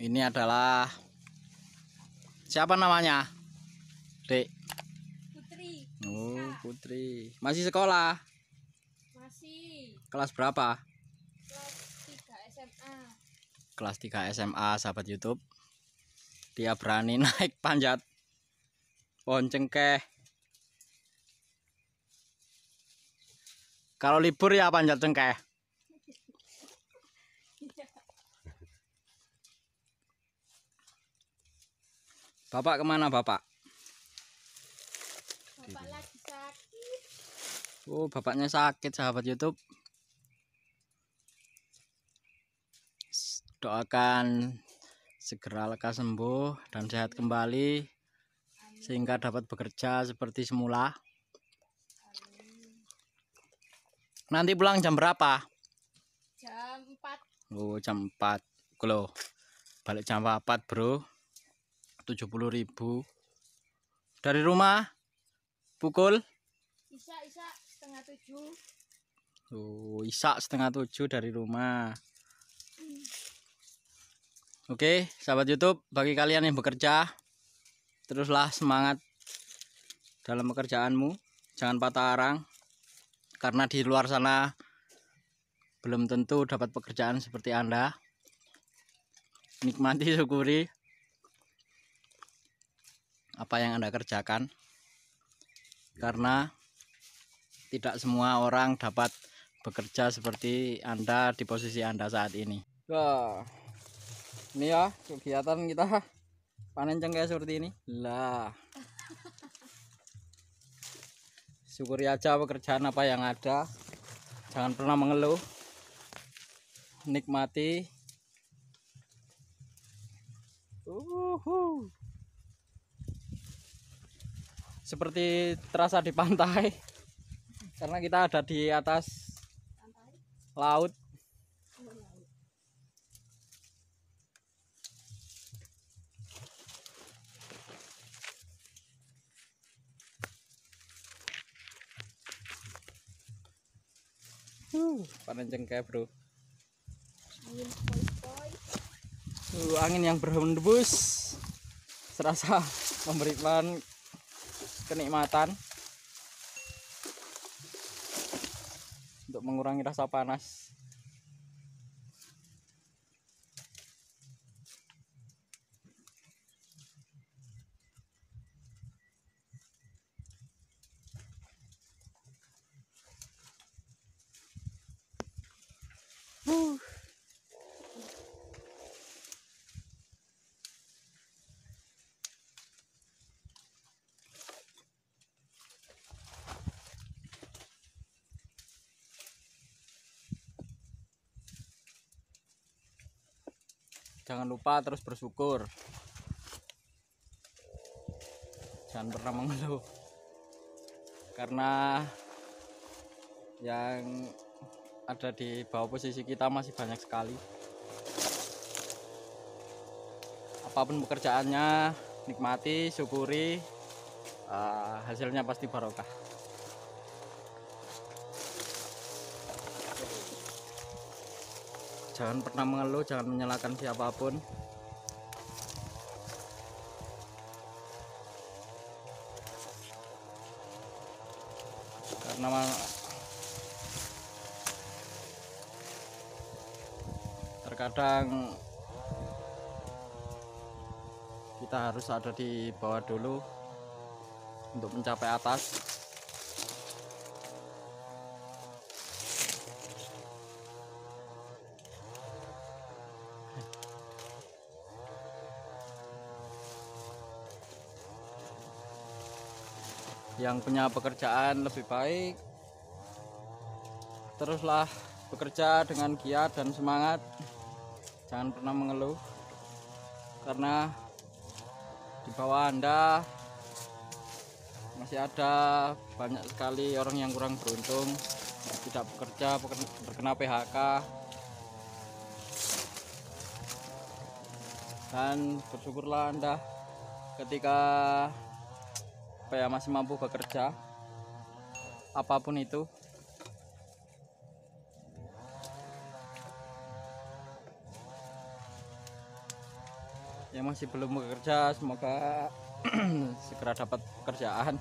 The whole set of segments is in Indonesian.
Ini adalah siapa namanya, Dek? Putri. Oh, Putri. Masih sekolah? Masih. Kelas berapa? Kelas 3 SMA. Kelas 3 SMA, sahabat YouTube. Dia berani naik panjat pohon cengkeh. Kalau libur ya panjat cengkeh. Bapak kemana, Bapak? Bapak lagi sakit. Oh, bapaknya sakit, sahabat YouTube. Doakan segera lekas sembuh dan sehat kembali, sehingga dapat bekerja seperti semula. Nanti pulang jam berapa? Jam 4. Oh, jam 4. Loh, balik jam 4, bro. 70.000 dari rumah pukul Isa setengah 7. oh, isak setengah 7 dari rumah. Oke, sahabat YouTube, bagi kalian yang bekerja, teruslah semangat dalam pekerjaanmu, jangan patah arang, karena di luar sana belum tentu dapat pekerjaan seperti Anda. Nikmati, syukuri apa yang Anda kerjakan, karena tidak semua orang dapat bekerja seperti Anda di posisi Anda saat ini. Wah, ini ya kegiatan kita panen cengkeh seperti ini. Lah, syukuri aja pekerjaan apa yang ada, jangan pernah mengeluh, nikmati. Seperti terasa di pantai karena kita ada di atas laut. Panen cengkeh, bro. Angin poi-poi. Angin yang berhembus serasa memberikan kenikmatan untuk mengurangi rasa panas. Jangan lupa terus bersyukur, jangan pernah mengeluh, karena yang ada di bawah posisi kita masih banyak sekali. Apapun pekerjaannya, nikmati, syukuri, hasilnya pasti barokah. Jangan pernah mengeluh, jangan menyalahkan siapapun. Karena terkadang kita harus ada di bawah dulu untuk mencapai atas. Yang punya pekerjaan lebih baik, teruslah bekerja dengan giat dan semangat. Jangan pernah mengeluh, karena di bawah Anda masih ada banyak sekali orang yang kurang beruntung, tidak bekerja, terkena PHK. Dan bersyukurlah Anda ketika masih mampu bekerja, apapun itu. yang masih belum bekerja semoga segera dapat pekerjaan.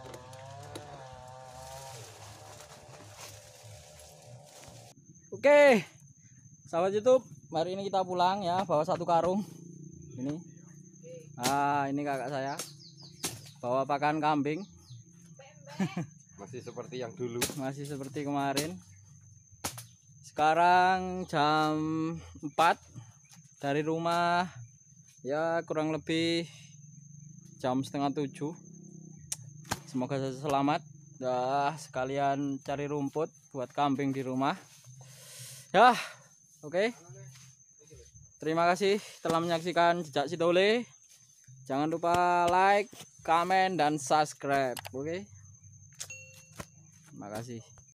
Oke, sahabat YouTube, hari ini kita pulang ya, bawa 1 karung. Ini, ini kakak saya bawa pakan kambing. Masih seperti yang dulu. Masih seperti kemarin. Sekarang jam 4 dari rumah, ya kurang lebih jam setengah 7. Semoga saya selamat. Dah sekalian cari rumput buat kambing di rumah. Ya, oke. Terima kasih telah menyaksikan Jejak Sidole. Jangan lupa like, komen, dan subscribe. Oke. Terima kasih.